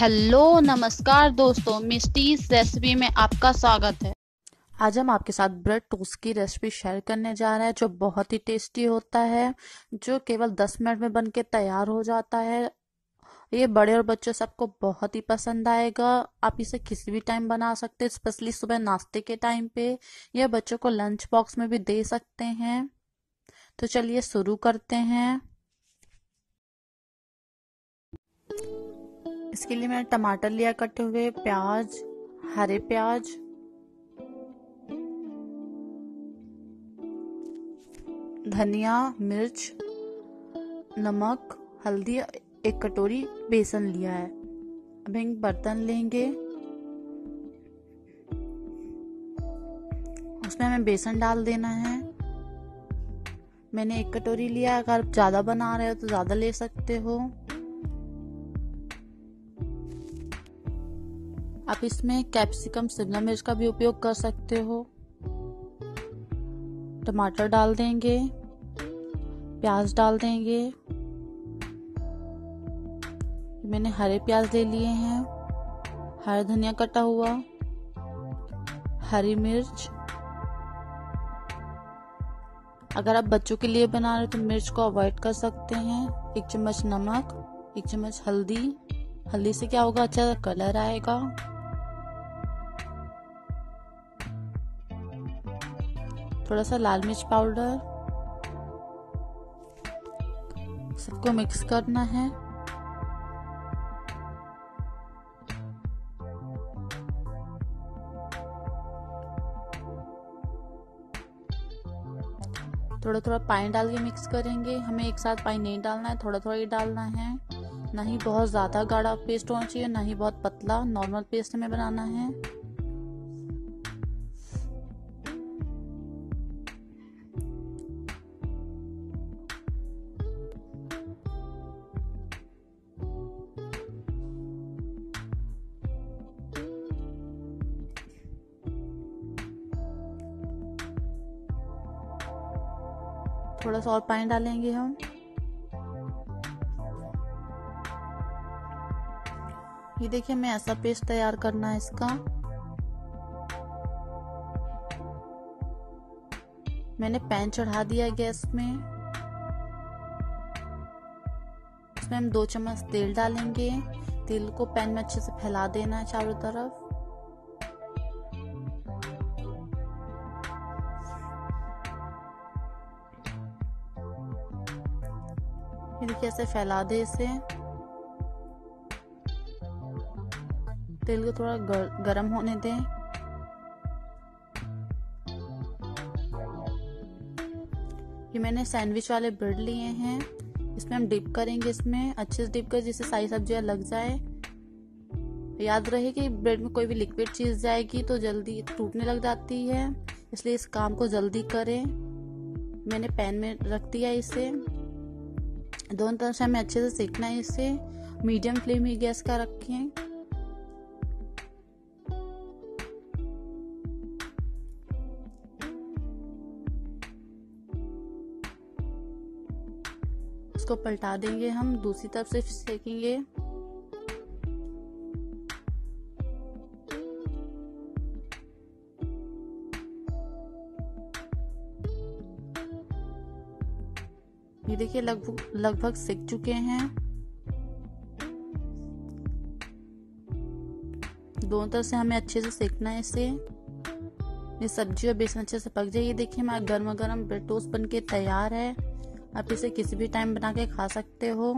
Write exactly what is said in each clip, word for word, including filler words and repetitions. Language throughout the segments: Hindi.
हेलो नमस्कार दोस्तों, मिस्टीज रेसिपी में आपका स्वागत है। आज हम आपके साथ ब्रेड टोस्ट की रेसिपी शेयर करने जा रहे हैं जो बहुत ही टेस्टी होता है, जो केवल दस मिनट में बन के तैयार हो जाता है। ये बड़े और बच्चे सबको बहुत ही पसंद आएगा। आप इसे किसी भी टाइम बना सकते हैं, स्पेशली सुबह नाश्ते के टाइम पे, या बच्चों को लंच बॉक्स में भी दे सकते हैं। तो चलिए शुरू करते हैं। इसके लिए मैंने टमाटर लिया कटे हुए, प्याज, हरे प्याज, धनिया, मिर्च, नमक, हल्दी, एक कटोरी बेसन लिया है। अब एक बर्तन लेंगे, उसमें हमें बेसन डाल देना है। मैंने एक कटोरी लिया, अगर आप ज्यादा बना रहे हो तो ज्यादा ले सकते हो। आप इसमें कैप्सिकम, शिमला मिर्च का भी उपयोग कर सकते हो। टमाटर डाल देंगे, प्याज डाल देंगे। मैंने हरे प्याज ले लिए हैं, हरा धनिया कटा हुआ, हरी मिर्च। अगर आप बच्चों के लिए बना रहे हो तो मिर्च को अवॉइड कर सकते हैं। एक चम्मच नमक, एक चम्मच हल्दी। हल्दी से क्या होगा, अच्छा कलर आएगा। थोड़ा सा लाल मिर्च पाउडर। सबको मिक्स करना है। थोड़ा थोड़ा पानी डाल के मिक्स करेंगे। हमें एक साथ पानी नहीं डालना है, थोड़ा थोड़ा ही डालना है। ना ही बहुत ज्यादा गाढ़ा पेस्ट होना चाहिए, ना ही बहुत पतला। नॉर्मल पेस्ट हमें बनाना है। थोड़ा सा और पानी डालेंगे हम। ये देखिए, हमें ऐसा पेस्ट तैयार करना है इसका। मैंने पैन चढ़ा दिया गैस में। इसमें हम दो चम्मच तेल डालेंगे। तेल को पैन में अच्छे से फैला देना है चारों तरफ। ये देखिए, ऐसे फैला दे इसे। तेल को थोड़ा गर, गरम होने दें। ये मैंने सैंडविच वाले ब्रेड लिए हैं, इसमें हम डिप करेंगे। इसमें अच्छे से डिप कर, जिससे सारी सब्जियां लग जाए। याद रहे कि ब्रेड में कोई भी लिक्विड चीज जाएगी तो जल्दी टूटने लग जाती है, इसलिए इस काम को जल्दी करें। मैंने पैन में रख दिया इसे। दोनों तरफ से हमें अच्छे से सेकना है इसे। मीडियम फ्लेम में गैस का रखें। इसको पलटा देंगे हम, दूसरी तरफ से सेकेंगे। ये देखिए, लगभग लगभग सिक चुके हैं। दोनों तरफ से हमें अच्छे से सेकना है इसे। ये सब्जी और बेसन अच्छे से पक जाए। ये देखिए, हमारा गर्मा गर्म ब्रेड टोस्ट बनके तैयार है। आप इसे किसी भी टाइम बना के खा सकते हो।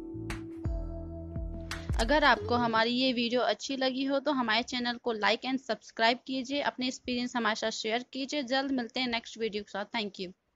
अगर आपको हमारी ये वीडियो अच्छी लगी हो तो हमारे चैनल को लाइक एंड सब्सक्राइब कीजिए। अपने एक्सपीरियंस हमारे साथ शेयर कीजिए। जल्द मिलते हैं नेक्स्ट वीडियो के साथ। Thank you.